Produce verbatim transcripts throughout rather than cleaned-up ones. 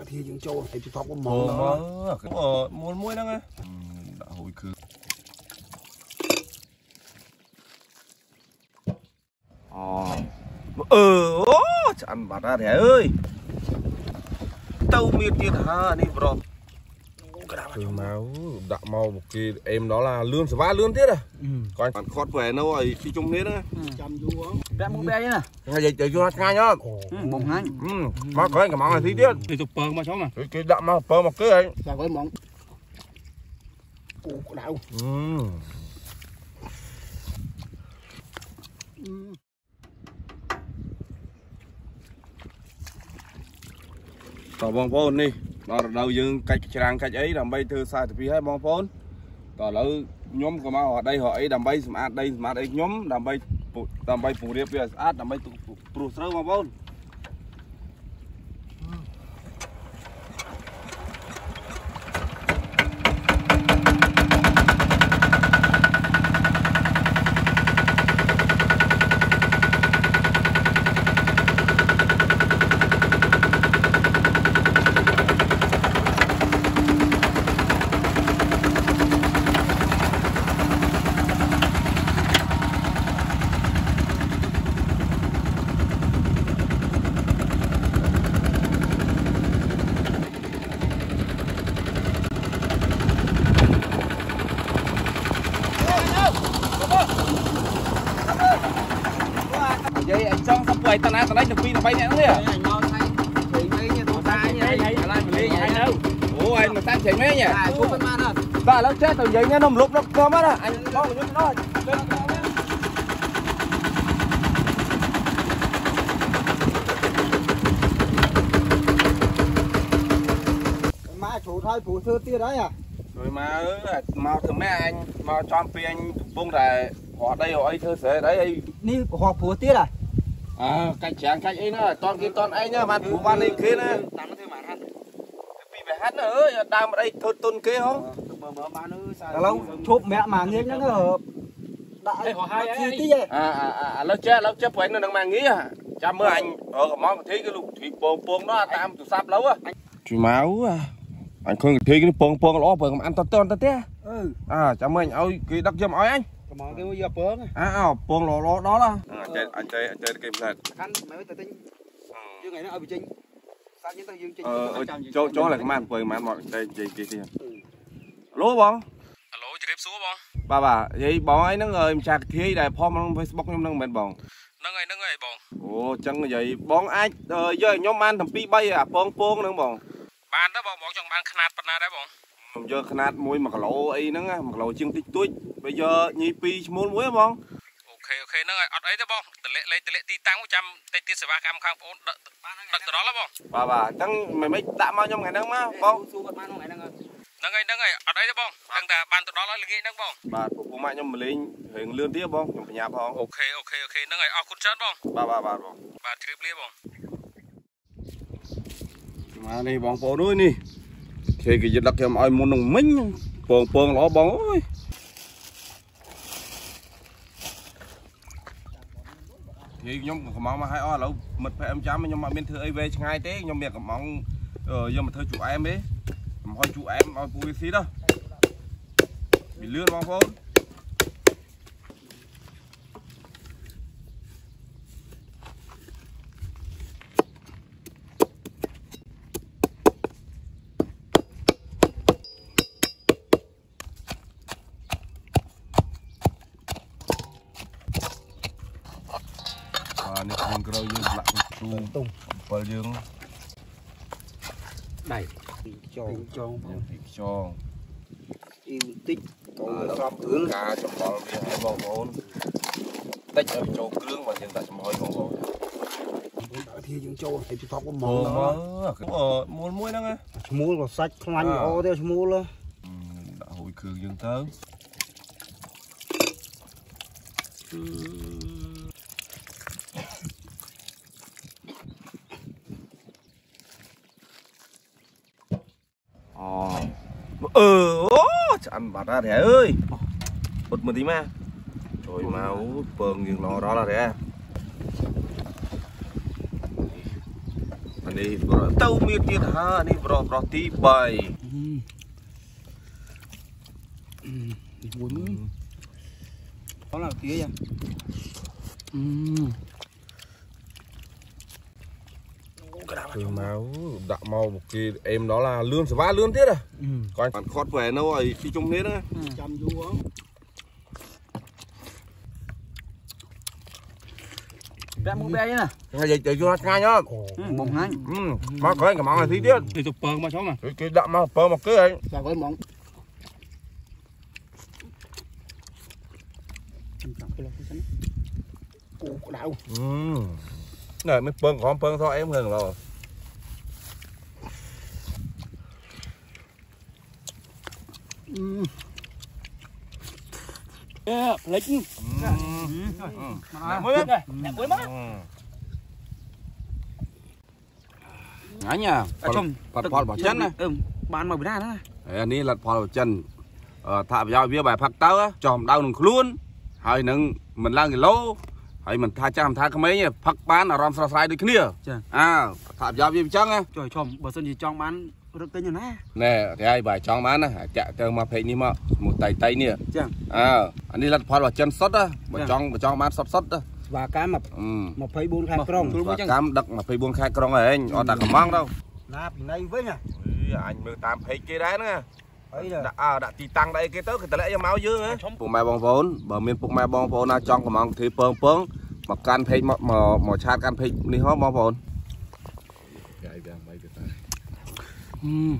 thì những châu thì tôi thọc con mò đó ở muôn muối đó nghe đã hồi cứ ờ chẳng bắt ra thế ơi tao miệt tiệt ha đi bro từ máu đạm màu một kỳ em đó là lươn sả vá lươn tiết à còn còn khót về đâu rồi khi chung hết á em muốn bé nè ngay giờ chơi cho ngay nhá một hai mà có anh cả món này tí tiết thì chụp pơ mà chó mà cái đạm màu pơ một cái ấy và với món đậu tỏ bong phôn đi đó là đầu dương cách trang cách ấy làm bay thư sai thì hay bong phôn tỏ lỡ nhóm của mà họ đây họ ấy làm bay smart đây smart ấy nhóm làm bay làm bay phủ điệp việt át làm bay tụ sơ bong phôn vậy anh xong xong quay tao nãy tao lấy được pin là bay nè nó kìa ủa anh mà tan chạy mấy nhỉ ta lớp chết từ vậy nha nôm lúc nó cơ mất á anh nó nó má chủ thôi phụ thư tia đấy à rồi mà mau thử mấy anh mau cho pin anh buông ra họ đây họ ấy thưa sẽ đấy ấy ní họ phụ tia à à cách chàng cách ấy nữa toàn kia toàn ấy nhá mặt phụ ban này kia nữa vì phải hát nữa đang ở đây thôi tôn kia không lâu chụp mẹ mà nghe nó hợp đại họ hai ấy à à à lớp chết lớp chết của anh nó đang mang nghĩ à cha mưa anh ở món thấy cái lục thủy bông bông đó tam từ sáp lâu á chùi máu à anh không thấy cái bông bông nó bông ăn to to to té à cha mưa anh ơi cái đặc trưng ơi anh mà cái giờ bông à à bông lò lò đó là anh chơi anh chơi cái này anh mấy tay tinh chứ ngày nó ở bị chính sao chúng ta dương chính ờ cho cho là cái màn quầy màn mọi đây gì gì gì lố bông alo chỉ đẹp số bông bà bà vậy bọn ấy nó ngời chặt thi đại form trong Facebook nhóm nâng bên bông nâng ấy nâng ấy bông ồ chẳng vậy bọn anh ờ giờ nhóm ăn thằng pi bay à pong pong nâng bông bàn đó bông bông trong bàn khát bàn nào đấy bông giờ khát muối mà lỗ ấy nó mà lỗ chương tích túi bây giờ nhị pi muốn muối bông ok ok nâng ấy ở đấy đó bông tỷ lệ lấy tỷ lệ ti tăng một trăm tây tiết sờ ba cam khang bốn đợt đợt từ đó là bông bà bà chẳng mày mấy tạm bao nhiêu ngày nâng má bông nâng ấy nâng ấy ở đấy đó bông nâng ta bàn từ đó là nghĩ nâng bông bà phụ mẹ nhóm mình lên hình lươn tiếp bông nhóm phải nhà bông ok ok ok nâng ấy ở con chết bông bà bà bà bông bà trip lia bông mà này bông phố đuôi nè thì cái gì đặc thêm ai muốn nồng minh bông bông nó bông ơi thì nhóm của mong mà hai o lâu mật phải em chấm nhưng mà bên thưa về ngay thế nhóm miệng của mong ờ giờ mà thưa chủ em ấy hỏi chủ em hỏi phụ xí đâu bị lươn bông phố này con câu dương lặng chu tung và dương này cho cho cho yêu tích còn sắp thứ cả trong bò đi hai bò bốn tích ở chỗ cương và hiện tại trong hỏi bò bốn thì những châu thì tôi thọc con mò đó ở muôn muối đó nghe muối vào sạch không ăn ô theo muối luôn đã hồi cường dương tớ ờ ăn bạt ra thế ơi bật một tí mà trời máu bờn những nó đó là thế anh đi tàu miệt tiệt ha anh đi bro bro tí bay đó là tía vậy từ máu đạ màu một kỳ em đó là lươn sả vá lươn tiết à coi bạn khót về đâu rồi khi chung hết á chăm du á bé mua bé nhá ngay vậy chờ cho ngay nhá bông ngay mà có cái món này tí tiết thì chụp pơ mà chó mà cái đạ màu pơ một cái ấy chào với món đau này mới pơ còn pơ thôi em hơn rồi lấy chứ mới đây đẹp quá má ngã nha trong phật phật bảo chân này bán mà bữa nay nữa อันนี้ลัดพอchânถ้าเอาเบี้ยใบผักเต้าจอมดาวหนึ่งคล้วนให้หนึ่งมันล่างกี่โลให้มันท่าจ้ามท่าขมิ้นเนี่ยผักบ้านอารมณ์สลายด้วยขี้เนี่ยอ้าวถ้าเอาเบี้ยจังไง trời chồng bữa sau gì trong bán rất tên như này แน่ที่ไอ้ใบจองบ้านนะจะเจอมาเพลนี่มาหมูไตไตเนี่ยอ้าวอันนี้ลัดพอchânสดอ่ะใบจองใบจองบ้านสดสดอ่ะ và cá mập mập phây buôn khai krong và cám đực mà phây buôn khai krong này anh ở đặt cầm măng đâu nạp này với nhá anh mới tạm phây kia đấy nữa đã à đãตีตังได้cái tới cái tệ cho máu dữ áปุ่มแม่บองโฟนบะเมียนปุ่มแม่บองโฟนน่าจ้องกับมังทีเปิงเปิงมาการเพลมามามาชาร์จการเพลนี่ฮะบองโฟนอืม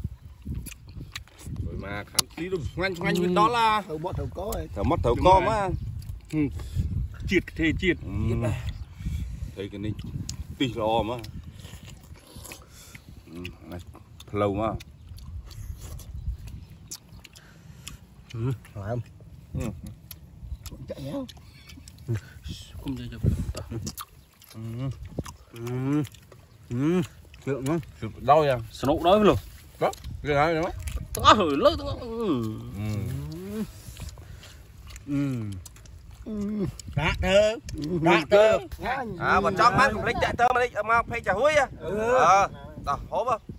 rồi mà khám tí đúng ngoan ngoan như đó là thầu bọt thầu có thầu mất thầu co mà chiết thì chiết thấy cái này tì lò mà lâu mà phải không chạy nhá không chơi chụp lượng không đau vậy snow đói luôn đó cái này nữa to rồi lớn cá tơ cá tơ à bọn trong mắt lấy chạy tơ mà đi mà phải trả húi à ờ đó hố không